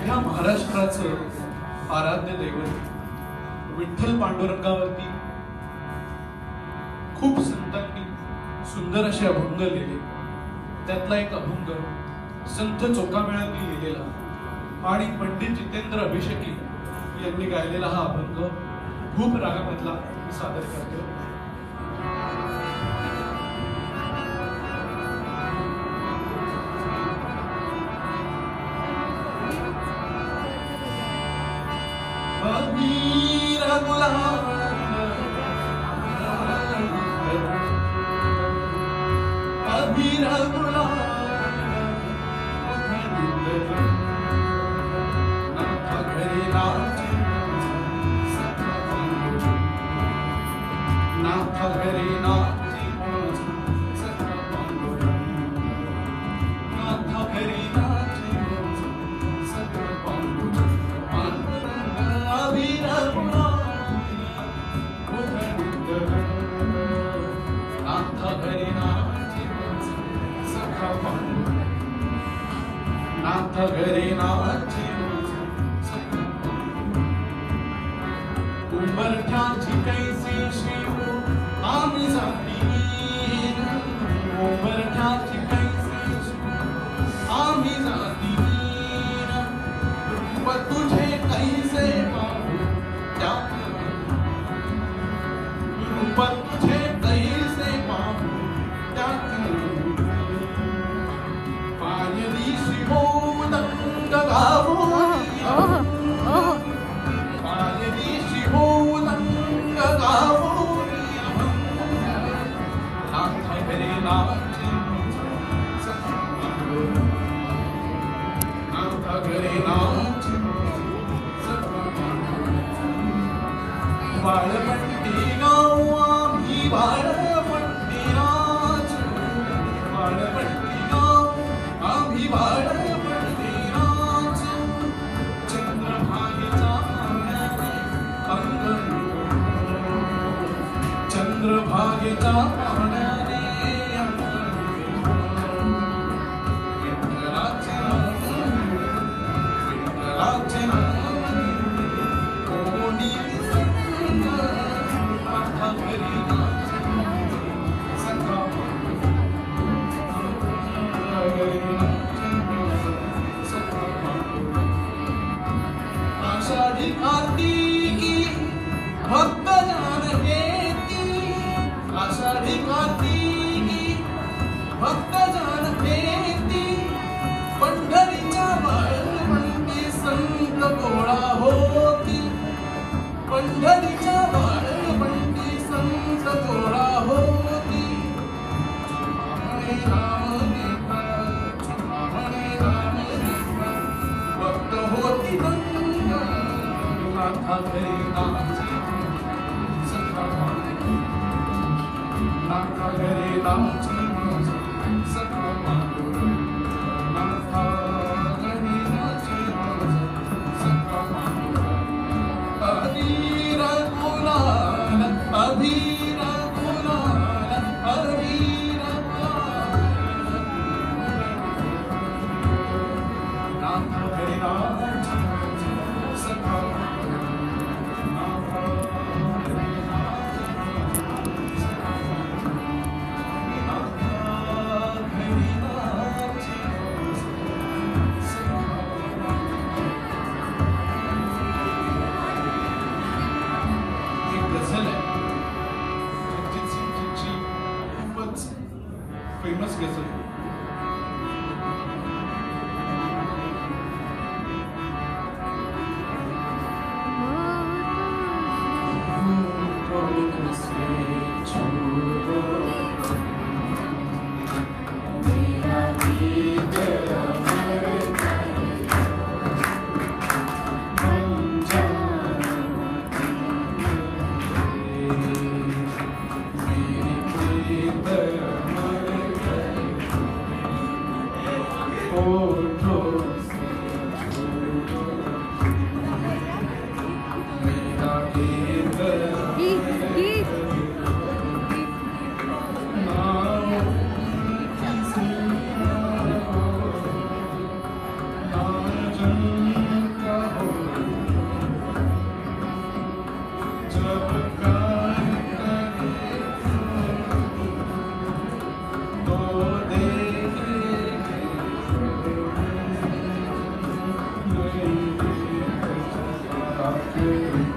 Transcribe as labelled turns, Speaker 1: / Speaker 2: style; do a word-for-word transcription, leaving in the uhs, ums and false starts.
Speaker 1: अवघ्या महाराष्ट्राचं आराध्य दैवत विठ्ठल पांडुरंगावरती खूप संतांनी सुंदर असे अभंग लिहिले. त्यातला एक अभंग संत चोखामेळ्यांनी लिहिलेला आणि पंडित जितेंद्र अभिषेकी यांनी गायलेला हा अभंग भूप रागामधला मी सादर करतो. अबीर गुलाल अबीर गुलाल उंबरठ्याची कैसी शिव आम्ही जातीन, उंबरठ्याची कैसी शिव आम्ही जातीन, रूप तुझे कैसे पाहू त्या रूप तुझे कैसे पाहू त्या पायरी शिवो दंग गावो वाळवंटी गाव आम्ही वाळवंटी राज, वाळवंटी गाव आम्ही वाळवंटी राज, चंद्रभागेचा अंगण चंद्रभागेचा पाहण्याने विठ्ठलाचे विठ्ठलाचे कोणी आषाढी कार्तिकी भक्त जान हेती, आषाढी कार्तिकी भक्त जान हेती, पंढरीच्या वाळवंटी संत गोळा होती, पंढरीच्या वाळवंटी संत गोळा होती, भक्त होती नाथा घरी नाची सखा नाथा घरी नाची सखा नाथा घरी नाची सखा अबीर गुलाल अबीर गुलाल अबीर गुलाल नाथा घरी नाची सखा नाथा
Speaker 2: रे